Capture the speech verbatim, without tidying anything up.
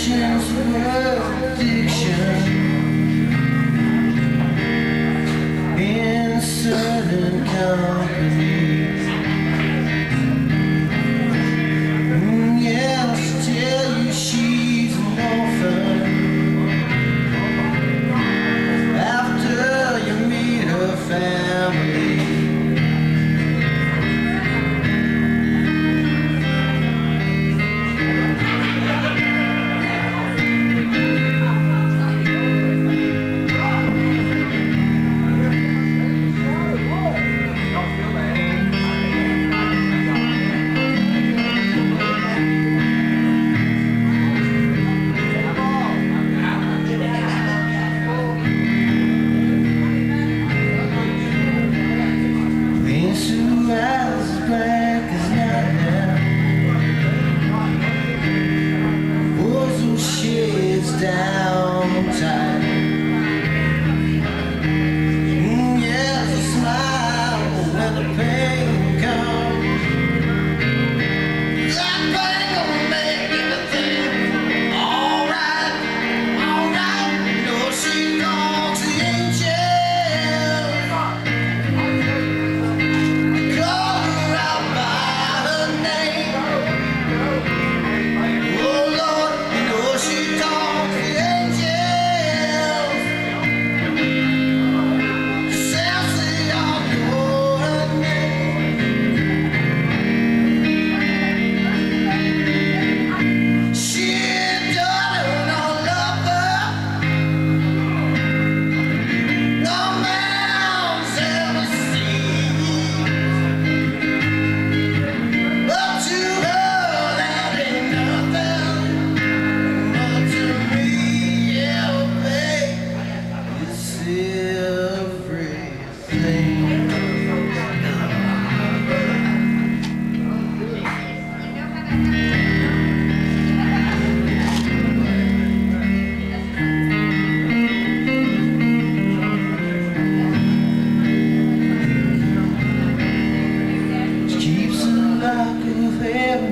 conscience of addiction in certain companies. Mm, yeah, she'll tell you she's an orphan after you meet her family. Down tight. Mm, yes, a smile when the pain comes. That pain gonna make everything alright, alright. You know she calls the angels, call her out by her name. Oh Lord, you know she calls. Keeps a lock of heaven